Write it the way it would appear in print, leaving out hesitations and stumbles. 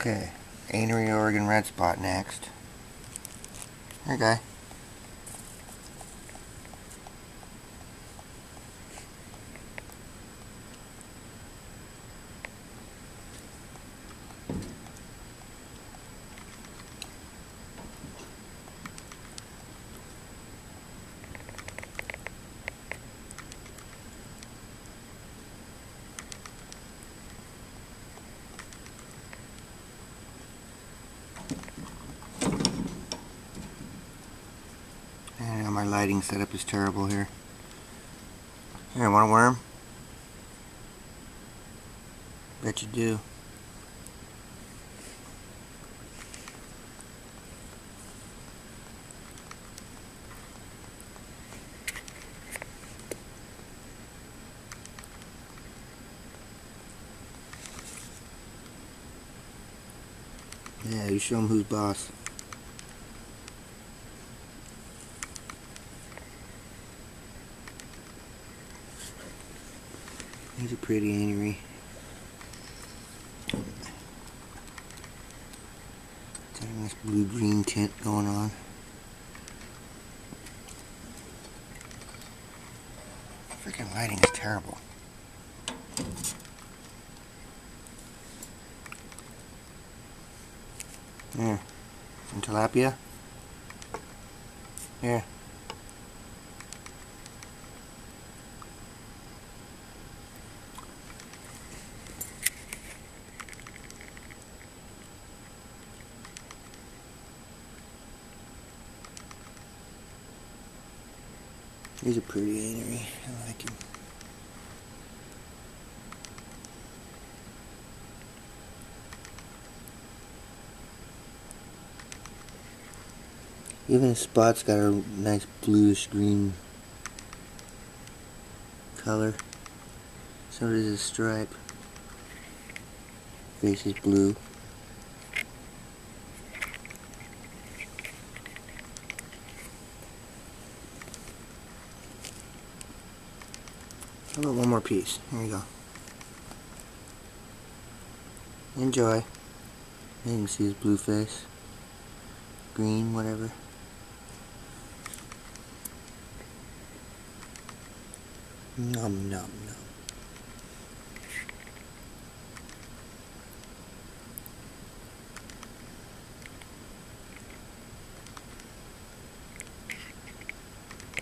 Okay, anery Oregon red spot next. Here, guy. I know my lighting setup is terrible here. Here, want a worm? Bet you do. Yeah, you show him who's boss. He's a pretty anery. It's got a nice blue-green tint going on. Freaking lighting is terrible. Here, some tilapia. Here. He's a pretty anery. I like him. Even his spot's got a nice bluish green color. So does his stripe. Face is blue. How about one more piece? Here you go. Enjoy. You can see his blue face. Green, whatever. Nom nom nom.